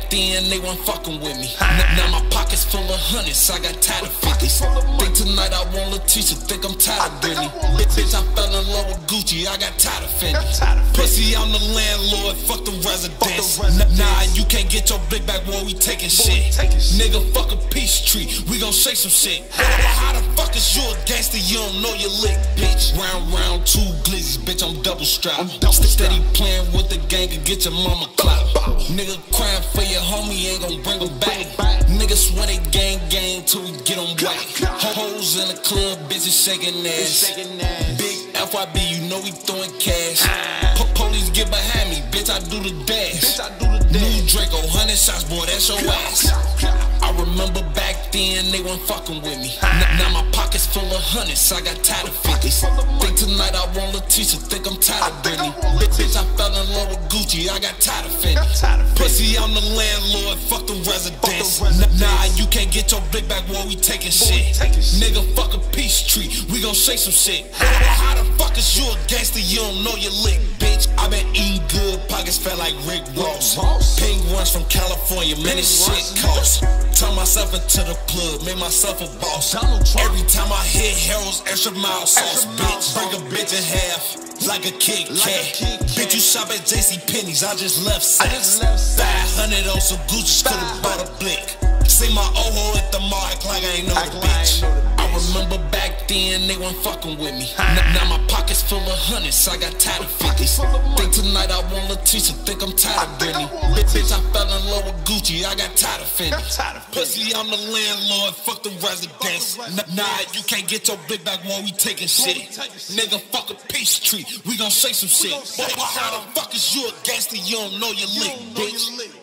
then, they weren't fucking with me. Now my pockets full of hundreds, I got tired of 50s. Think tonight I want Letitia, think I'm tired of Brittney. Bitch, I fell in love with Gucci, I got tired of Fendi. Pussy, I'm the landlord, fuck the residents. Nah, you can't get your big back when we taking shit. Nigga, fuck a peace tree, we gon' shake some shit. How the fuck is you a gangster, you don't know your lick, bitch? Round, two glizzies, bitch, I'm double strapped. Steady playing with the gang and get your mama clout. Nigga crying for your homie, ain't gon' bring him back. Niggas swear they gang till we get them whack. Hoes in the club, bitches shaking ass. Big FYB, you know we throwing cash. Police get behind me, bitch, I do the dash. New Draco, 100 shots, boy, that's your ass. I remember back then, they weren't fucking with me. Now my pockets full of hundreds, I got tired of 50s. Think tonight I want Letitia, think I'm tired of Brittney. Bitch, I fell in love with Gucci, I got tired of Fendi. Pussy, I'm the landlord, fuck the residents. Nah, you can't get your big back when we taking shit. Nigga, fuck a peace tree, we gon' shake some shit. How the fuck is you a gangster, you don't know your lick, bitch? I been eating good, pockets fat like Rick Ross. Pink ones from California, man, this shit costs. Turn myself into the plug, make myself a boss. Every time I hit Harold's extra mild sauce, bitch. Break a bitch in half, like a Kit Kat. Bitch, you shop at JCPenney's, I just left Saks. 500 on some Gucci, could've bought a blick. See my old at the mark like I ain't know the bitch. I remember back then, they weren't fucking with me. Now my pockets full of hundreds, I got tired of 50s. Think tonight I want Letitia, think I'm tired of Brittney. Bitch, I fell in love with Gucci, I got tired of Fendi. Pussy, I'm the landlord, fuck the residents. Nah, you can't get your big back when we taking shit. Nigga, fuck a peace tree, we gon' shake some shit. How the fuck is you a gangster, you don't know your lick, bitch?